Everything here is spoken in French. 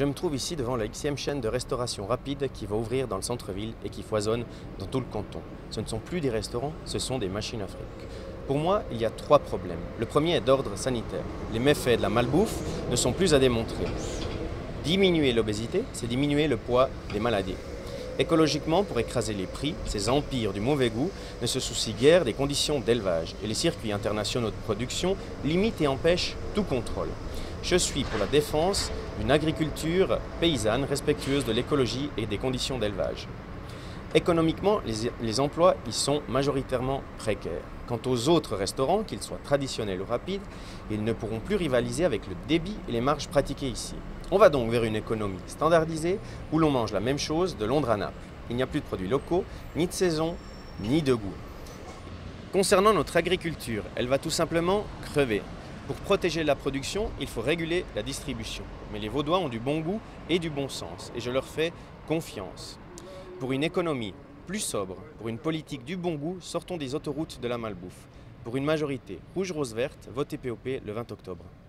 Je me trouve ici devant la Xème chaîne de restauration rapide qui va ouvrir dans le centre-ville et qui foisonne dans tout le canton. Ce ne sont plus des restaurants, ce sont des machines à fric. Pour moi, il y a trois problèmes. Le premier est d'ordre sanitaire. Les méfaits de la malbouffe ne sont plus à démontrer. Diminuer l'obésité, c'est diminuer le poids des maladies. Écologiquement, pour écraser les prix, ces empires du mauvais goût ne se soucient guère des conditions d'élevage et les circuits internationaux de production limitent et empêchent tout contrôle. Je suis pour la défense d'une agriculture paysanne respectueuse de l'écologie et des conditions d'élevage. Économiquement, les emplois y sont majoritairement précaires. Quant aux autres restaurants, qu'ils soient traditionnels ou rapides, ils ne pourront plus rivaliser avec le débit et les marges pratiquées ici. On va donc vers une économie standardisée où l'on mange la même chose de Londres à Naples. Il n'y a plus de produits locaux, ni de saison, ni de goût. Concernant notre agriculture, elle va tout simplement crever. Pour protéger la production, il faut réguler la distribution. Mais les Vaudois ont du bon goût et du bon sens, et je leur fais confiance. Pour une économie plus sobre, pour une politique du bon goût, sortons des autoroutes de la malbouffe. Pour une majorité rouge-rose-verte, votez POP le 20 octobre.